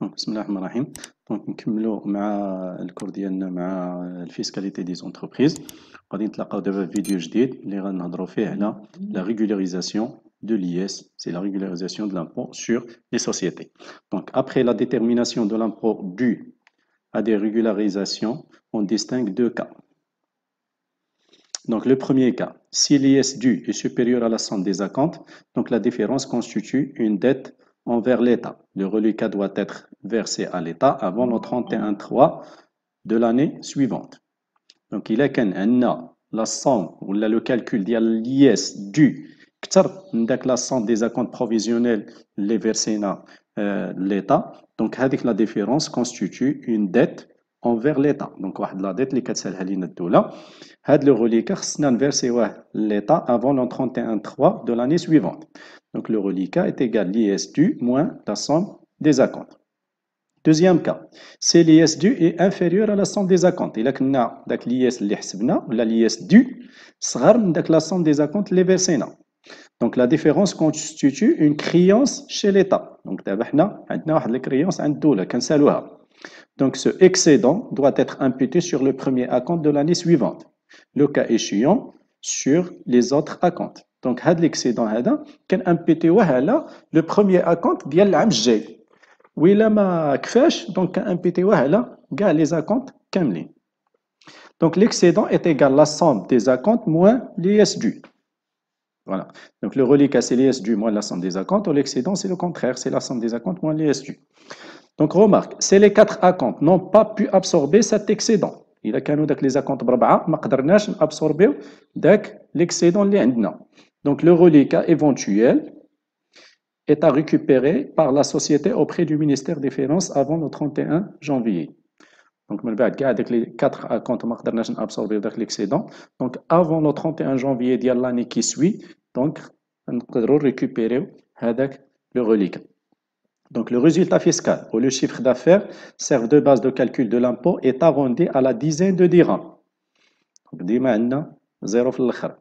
بسم الله الرحمن الرحيم. دونك نكملوا مع الكور ديالنا مع الفيسكاليتي دي زونتربريز. غادي نتلاقاو دابا في فيديو جديد اللي غنهضروا فيه على لا régularisation de l'IS, c'est la régularisation de l'impôt sur les sociétés. Donc après la détermination de l'impôt dû à des régularisations, on distingue deux cas. Donc le premier cas, si l'IS dû est supérieur à la somme des acomptes, donc la différence constitue une dette envers l'État. Le reliquat doit être versé à l'État avant le 31/3 de l'année suivante. Donc il est qu'un la somme ou le calcul de l'IS dû que la somme des acomptes provisionnels les versés à l'État. Donc la différence constitue une dette envers l'État. Donc la dette اللي كتسالها لينا الدولة. هاد le reliquat خصنا نفيرسيوه l'État avant le 31/3 de l'année suivante. Donc le reliquat est égal à l'IS dû moins la somme des acomptes. Deuxième cas, si l'IS dû est inférieur à la somme des acomptes. Il a كنا داك l'IS اللي حسبنا ولا l'IS dû صغر من داك la somme des acomptes اللي versينا. Donc la différence constitue une créance chez l'État. Donc دابا حنا عندنا واحد الكريونس عند الدولة كنسالوها. Donc ce excédent doit être imputé sur le premier acompte de l'année suivante. Le cas échéant sur les autres acomptes. Donc هاد l'excédent هذا كنامبيتيوه على le premier acompte ديال العام الجاي. وإلا ما كفاش دونك كنامبيتيوه على كاع les acomptes كاملين. Donc l'excédent est égal à la somme des acomptes moins l'IS dû. Voilà. Donc le reliquat c'est l'IS dû moins la somme des acomptes, ou l'excédent c'est le contraire, c'est la somme des acomptes moins l'IS dû. Donc remarque, si les quatre acomptes n'ont pas pu absorber cet excédent. إذا كانوا داك les acomptes بربعة ما قدرناش نابسوربيو داك l'excédent اللي عندنا. Donc le reliquat éventuel est à récupérer par la société auprès du ministère des Finances avant le 31 janvier. Donc من بعد كاع داك les quatre acomptes ما قدرناش نابسوربيو داك l'excédent. Donc avant le 31 janvier ديال l'année qui suit, donc نقدروا récupérer هذاك le reliquat. Donc le résultat fiscal ou le chiffre d'affaires servent de base de calcul de l'impôt est arrondi à la dizaine de dirhams. Donc ديما عندنا زيرو في الآخر.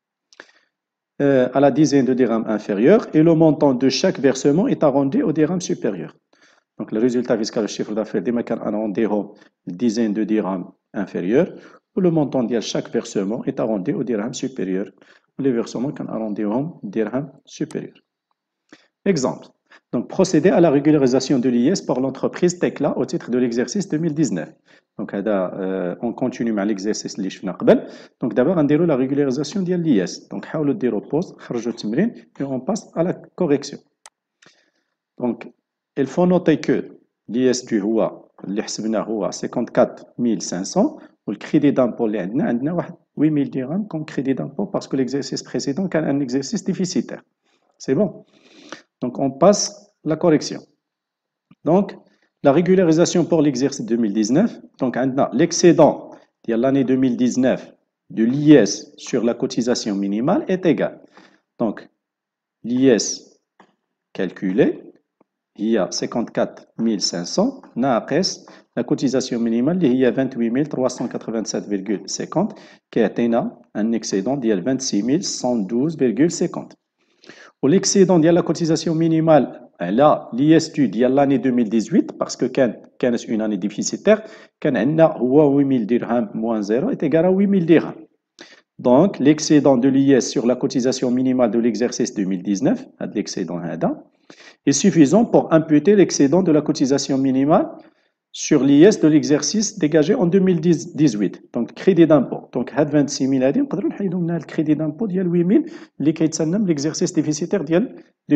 À la dizaine de dirhams inférieur et le montant de chaque versement est arrondi au dirham supérieur. Donc le résultat fiscal le chiffre d'affaires ديما كنعرضيهم dizaine de dirhams inférieur ou le montant de chaque versement est arrondi au dirham supérieur. Les versements كنعرضيهم dirham supérieur. Exemple. Donc, procéder à la régularisation de l'IS par l'entreprise Tekla au titre de l'exercice 2019. Donc, on continue avec l'exercice اللي شفنا قبل. Donc, d'abord, on déroule la régularisation de l'IS. Donc, حاولوا ديروا pause, خرجوا التمرين et on passe à la correction. Donc, il faut noter que l'IS du هو اللي حسبناه هو 54 500 والcrédit d'impôt اللي عندنا واحد 8000 dirhams comme crédit d'impôt parce que l'exercice précédent كان un exercice déficitaire. C'est bon? Donc, on passe la correction. Donc, la régularisation pour l'exercice 2019. Donc, l'excédent de l'année 2019 de l'IS sur la cotisation minimale est égal. Donc, l'IS calculé, il y a 54 500, ناقص la cotisation minimale, il y a 28 387,50, qui a un excédent de 26 112,50. L'excédent de la cotisation minimale, là, l'ISU de l'année 2018, parce que c'est une année déficitaire, quand on a 8000 dirhams moins 0 est égal à 8000 dirhams. Donc, l'excédent de l'IS sur la cotisation minimale de l'exercice 2019, l'excédent est suffisant pour imputer l'excédent de la cotisation minimale sur l'IS de l'exercice dégagé en 2018. Donc, crédit d'impôt. Donc, 26 000 هذه نقدروا نحيدوا منها الكريدي دامبو ديال 8000 اللي كيتسنى من l'exercice déficitaire ديال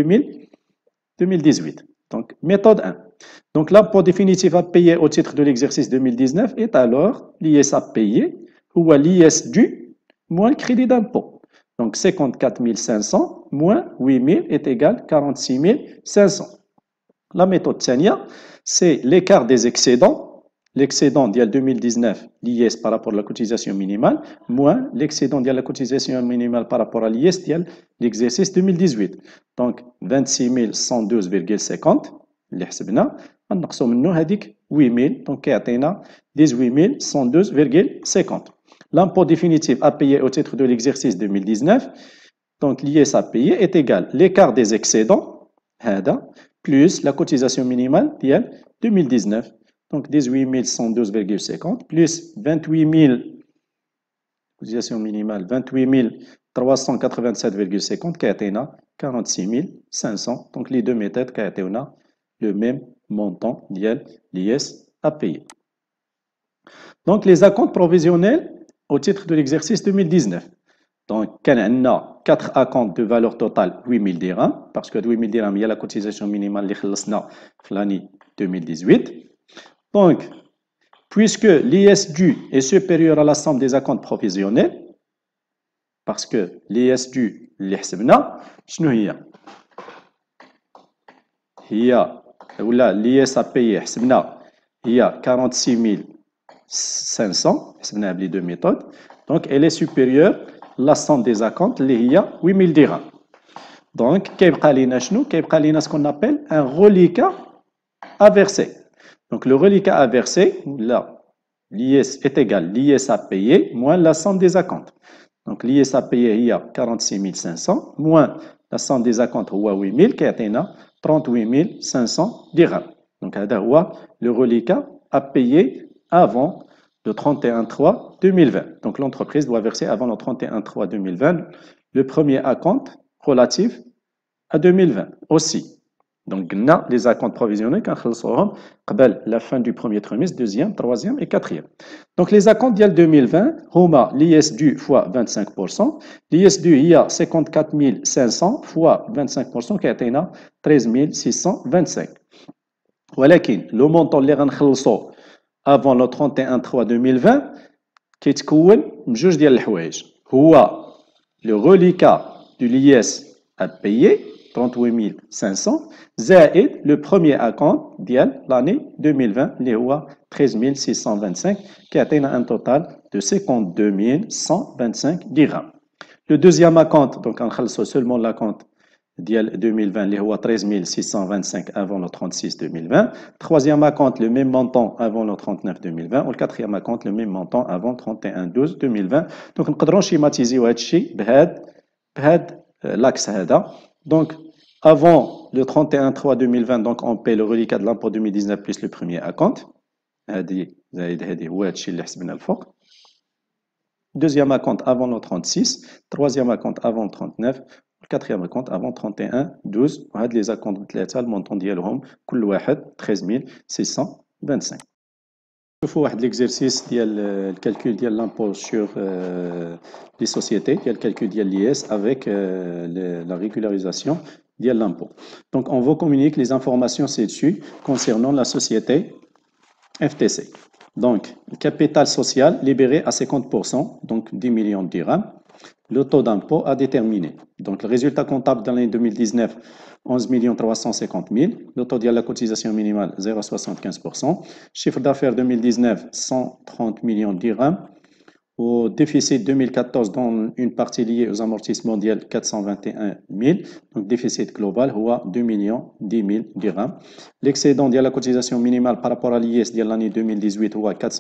2018. Donc, méthode 1. Donc, l'impôt définitif à payer au titre de l'exercice 2019 est alors l'IS à payer ou l'IS dû moins le crédit d'impôt. Donc, 54 500 moins 8000 est égal à 46 500. La méthode Tsania, c'est l'écart des excédents, l'excédent de 2019, l'IS par rapport à la cotisation minimale, moins l'excédent de la cotisation minimale par rapport à l'IS de l'exercice 2018. Donc, 26 112,50, اللي حسبنا نقصوا منه هذيك 8000 donc كيعطينا 18 112,50. L'impôt définitif à payer au titre de l'exercice 2019, donc l'IS à payer est égal l'écart des excédents هذا plus la cotisation minimale ديال 2019. Donc 18 112,50 plus 28 000 cotisation minimale 28 387,50 كيعطينا 46 500. Donc les deux méthodes كيعطيونا le même montant ديال l'IS à payer. Donc les acomptes provisionnels au titre de l'exercice 2019. Donc, on a 4 acomptes de valeur totale 8 000 dirhams, parce que 8 000 dirhams, il y a la cotisation minimale qui est l'année 2018. Donc, puisque l'IS dû est supérieur à la somme des acomptes provisionnels, parce que l'IS dû, l'IS à payer, il y a 46 500, c'est les deux méthodes. Donc, elle est supérieure à la somme des acomptes, il y a 8 000 dirhams. Donc, ce qu'on appelle un reliquat à verser. Donc, le reliquat à verser, là, l'IS est égal à l'IS à payer moins la somme des acomptes. Donc, l'IS à payer, il y a 46 500 moins la somme des acomptes, 8 000, qui est 38 500 dirhams. Donc, le reliquat à payer avant le 31/3/2020. Donc, l'entreprise doit verser avant le 31/3/2020 le premier acompte relatif à 2020 aussi. Donc, on a les acomptes provisionnels quand la fin du premier trimestre, deuxième, troisième et quatrième. Donc, les acomptes d'IL 2020, l'IS dû fois 25%. L'IS dû, il y a 54 500 fois 25% qui est 13 625. Le montant اللي غنخلصو avant le 31/3/2020 كيتكون من جوج ديال الحوايج. هو le reliquat de l'IS à payer 38 500 زائد le premier acompte ديال l'année 2020 اللي هو 13 625 كيعطينا un total de 52 125 dirhams. Le deuxième acompte, donc غنخلصو seulement l'acompte ديال 2020 اللي هو 13 625 avant le 36/2020. Troisième acompte, le même montant avant le 39/2020. Ou le quatrième acompte, le même montant avant 31/12/2020. Donc, نقدروا schématiser هذا الشيء بهذا l'axe هذا. Donc, avant le 31/3/2020, donc on paie le reliquat de l'impôt 2019 plus le premier acompte. هذه زائد هذه هو هذا الشيء اللي حسبنا الفوق. Deuxième acompte avant le 36. Troisième acompte avant le 39. Quatrième acompte avant 31/12. وهاد les acomptes ثلاثة المونطون ديالهم كل واحد 13 625. نشوفوا واحد l'exercice ديال الكالكول ديال l'impôt sur les sociétés ديال الكالكول ديال l'IS avec la régularisation ديال l'impôt. Donc on vous communique les informations ci-dessus concernant la société FTC. Donc le capital social libéré à 50%, donc 10 millions de dirhams. Le taux d'impôt à déterminer. Donc, le résultat comptable dans l'année 2019, 11 350 000. Le taux de la cotisation minimale, 0,75%. Chiffre d'affaires 2019, 130 millions de dirhams. Au déficit 2014, dont une partie liée aux amortissements mondiaux, 421 000. Donc, déficit global, 2 10 000 dirhams. L'excédent de la cotisation minimale par rapport à l'IS de l'année 2018,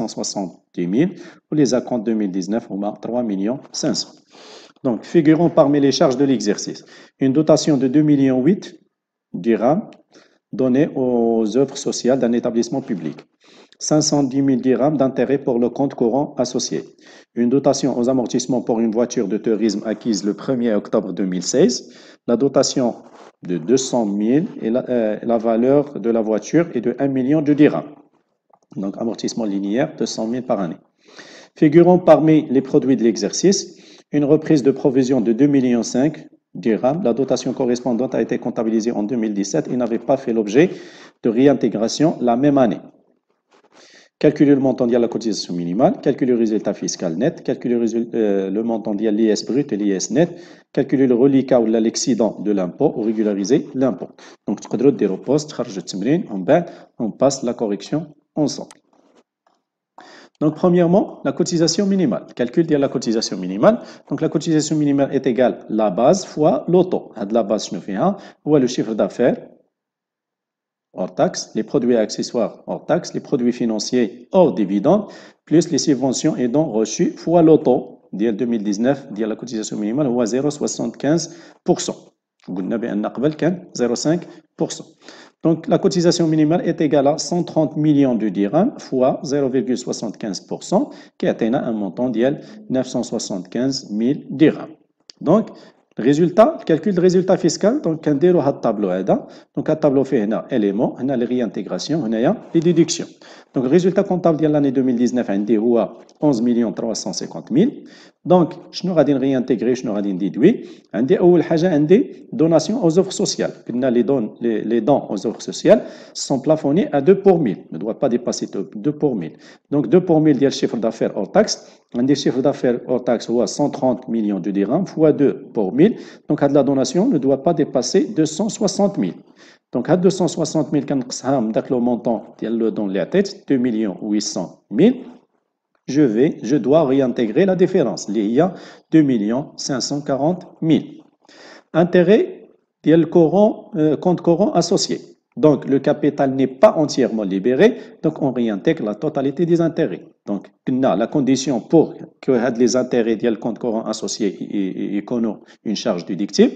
470 000. Ou les acomptes 2019, 3 500 000. Donc, figurons parmi les charges de l'exercice. Une dotation de 2,8 millions dirhams donnée aux œuvres sociales d'un établissement public. 510 000 dirhams d'intérêt pour le compte courant associé. Une dotation aux amortissements pour une voiture de tourisme acquise le 1er octobre 2016. La dotation de 200 000 et la valeur de la voiture est de 1 million de dirhams. Donc, amortissement linéaire, 200 000 par année. Figurons parmi les produits de l'exercice. Une reprise de provision de 2,5 millions dirhams. La dotation correspondante a été comptabilisée en 2017 et n'avait pas fait l'objet de réintégration la même année. Calculer le montant de la cotisation minimale, calculer le résultat fiscal net, calculer le montant de l'IS brut et l'IS net, calculer le reliquat ou l'excédent de l'impôt ou régulariser l'impôt. Donc, tu peux dire au poste, on passe la correction ensemble. Donc, premièrement, la cotisation minimale. Calcul de la cotisation minimale. Donc, la cotisation minimale est égale à la base fois l'auto. La base, je fais ou le chiffre d'affaires hors taxe, les produits accessoires hors taxe, les produits financiers hors dividendes, plus les subventions et dons reçus fois l'auto. Dès 2019, la cotisation minimale est 0,75%. قلنا بأن قبل كان 0,5%. Donc, la cotisation minimale est égale à 130 millions de dirhams fois 0,75% qui atteint un montant de 975 000 dirhams. Donc, le calcul de résultat fiscal, donc, on a un tableau. Donc, un tableau fait un élément, on a les réintégrations, on a les déductions. Donc, le résultat comptable de l'année 2019 est 11 350 000. Donc, je vais réintégrer, je vais déduire. Des donations aux offres sociales. Les dons aux offres sociales sont plafonnés à 2 pour 1000. Ne doit pas dépasser 2 pour 1000. Donc, 2 pour 1000, il y a le chiffre d'affaires hors taxe. Un des chiffres d'affaires hors taxe, 130 millions de dirhams, fois 2 pour 1000. Donc, la donation ne doit pas dépasser 260 000. Donc, à 260 000, le montant le don de la tête, 2 800 000. Je dois réintégrer la différence. Il y a 2 540 000. Intérêt, il y a le compte courant associé. Donc, le capital n'est pas entièrement libéré, donc on réintègre la totalité des intérêts. Donc, la condition pour que les intérêts du compte courant associé aient une charge déductible,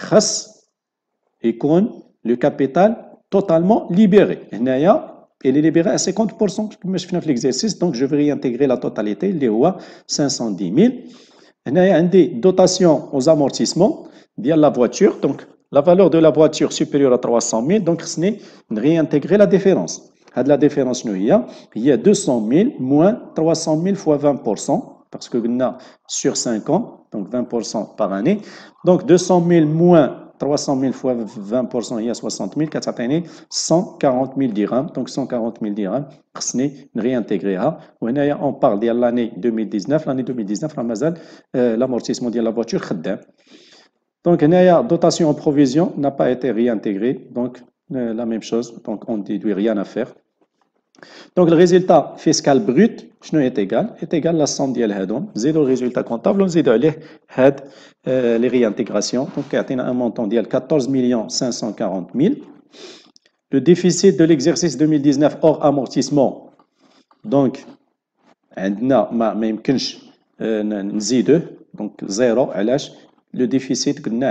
et le capital totalement libéré. Il est libéré à 50%, comme je fais l'exercice, donc je vais réintégrer la totalité, il est 510 000. Il y a des dotations aux amortissements via la voiture, donc la valeur de la voiture supérieure à 300 000, donc c'est réintégrer la différence. La différence, il y a 200 000 moins 300 000 fois 20%, parce que sur 5 ans, donc 20% par année. Donc 200 000 moins 300 000 fois 20%, il y a 60 000, 140 000 dirhams. Donc 140 000 dirhams, c'est réintégré. On parle de l'année 2019. L'année 2019, l'amortissement de la voiture. Donc, la dotation en provision n'a pas été réintégrée. Donc, la même chose. Donc, on ne déduit rien à faire. Donc, le résultat fiscal brut, est égal à la somme de l'hadon. Zéro résultat comptable, on zéro les réintégrations. Donc, il y a un montant de 14 540 000. Le déficit de l'exercice 2019 hors amortissement, donc, même donc 0, le déficit qu'on a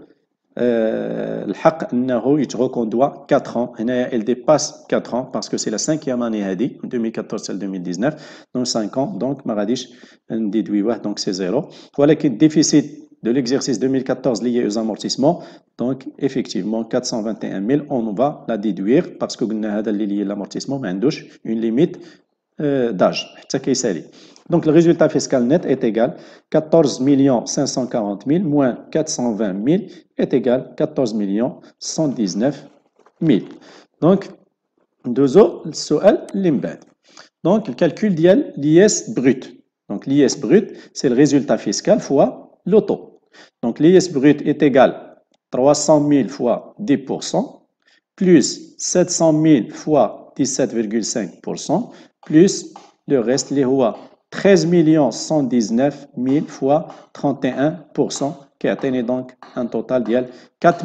الحق انه يتغوكوندوا 4 ans. Elle dépasse 4 ans parce que c'est la 5e année هذه 2014 2019 donc 5 ans donc ما غاديش نديدويوه donc c'est 0 ولكن déficit de l'exercice 2014 lié aux amortissements donc effectivement 421 000 on va la déduire parce que قلنا هذا اللي lié l'amortissement ما عندوش une limite d'âge حتى كيسالي. Donc, le résultat fiscal net est égal 14 540 000 moins 420 000 est égal 14 119 000. Donc, دوزو السؤال اللي من بعد. Donc, le calcul ديال l'IS brut. Donc, l'IS brut, c'est le résultat fiscal fois le taux. Donc, l'IS brut est égal 300 000 fois 10% plus 700 000 fois 17,5% plus le reste, les 13 119 000 fois 31%, qui atteint donc un total de 4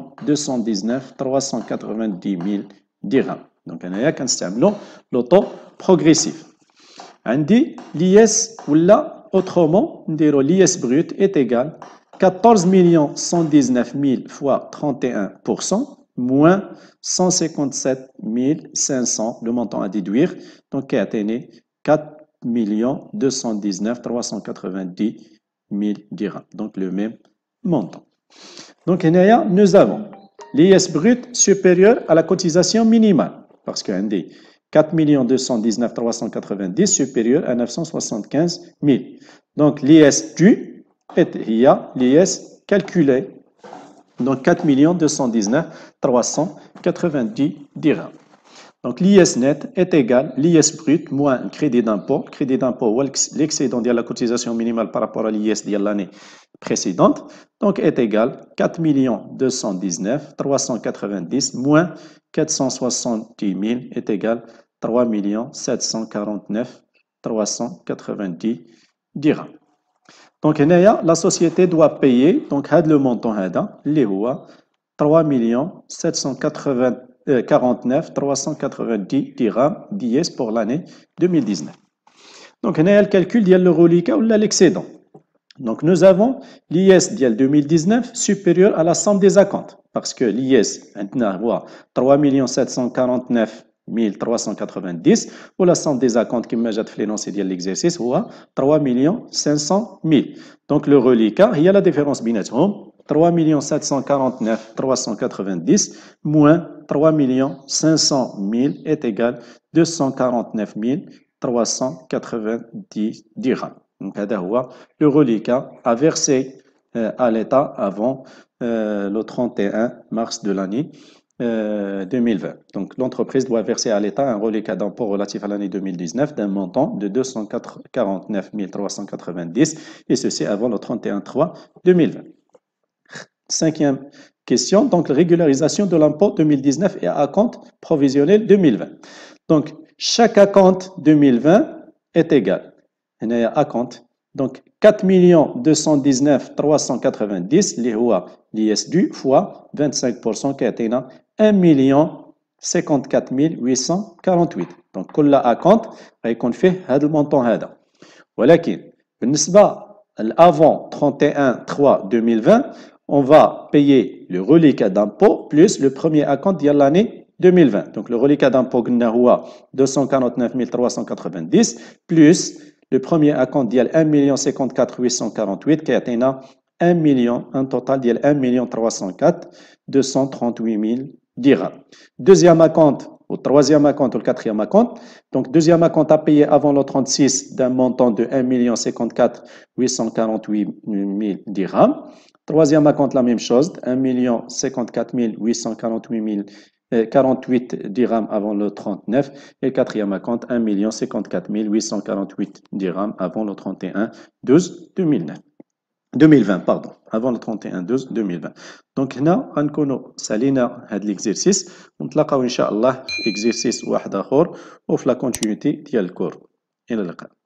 219 390 000 dirhams. Donc, on a le taux progressif. On dit l'IS, ou là, autrement, l'IS brut est égal 14 119 000 fois 31%, moins 157 500, le montant à déduire, donc qui atteint 4 219 390 000 dirhams. Donc, le même montant. Donc, nous avons l'IS brut supérieur à la cotisation minimale. Parce qu'on dit 4 219 390 supérieur à 975 000. Donc, l'IS dû est l'IS calculé. Donc, 4 219 390 dirhams. Donc, l'IS net est égal l'IS brut moins le crédit d'impôt. Crédit d'impôt, l'excédent de la cotisation minimale par rapport à l'IS de l'année précédente. Donc, est égal 4 219 390 moins 470 000 est égal 3 749 390 dirhams. Donc, la société doit payer, donc, le montant, les 3 749 390 dirhams d'IS pour l'année 2019. Donc, on a le calcul de le reliquat ou l'excédent. Donc, nous avons l'IS de 2019 supérieur à la somme des acomptes. parce que l'IS عندنا هو 3 749 390 ولا somme des acomptes كما جات في l'énoncé ديال l'exercice هو 3 500 000. Donc le reliquat هي la différence بيناتهم 3 749 390 moins 3 500 000 est égal 249 390 dirhams. Donc هذا هو le reliquat à verser à l'État avant le 31 mars de l'année 2020. Donc, l'entreprise doit verser à l'État un reliquat d'impôt relatif à l'année 2019 d'un montant de 249 390 et ceci avant le 31/3/2020. Cinquième question, donc régularisation de l'impôt 2019 et acompte provisionnel 2020. Donc, chaque acompte 2020 est égal. Il y a acompte. Donc, 4 219 390 اللي هو l'IS dû fois 25% كيعطينا 1 54 848. Donc كل acompte غيكون فيه هذا المونطون هذا. ولكن بالنسبة avant 31/3/2020 on va payer le reliquat d'impôt plus le premier acompte ديال l'année 2020. Donc le reliquat d'impôt قلنا هو 249 390 plus le premier acompte ديال 1 54 848 كيعطينا 1 million, un total ديال 1 304 238 000 dirhams. Deuxième acompte, au troisième acompte, au quatrième acompte. Donc, deuxième acompte à payer avant le 36 d'un montant de 1 54 848 000 dirhams. Troisième acompte, la même chose, 1 54 848 48 dirhams avant le 39. Et le quatrième acompte, 1 54 848 dirhams avant le 31/12/2009. 2020 pardon avant le 31/12/2020. Donc هنا غنكونوا سالينا هذا l'exercice ونتلاقاو ان شاء الله في exercice واحد اخر وفي لا كونتينيتي ديال الكور. الى اللقاء.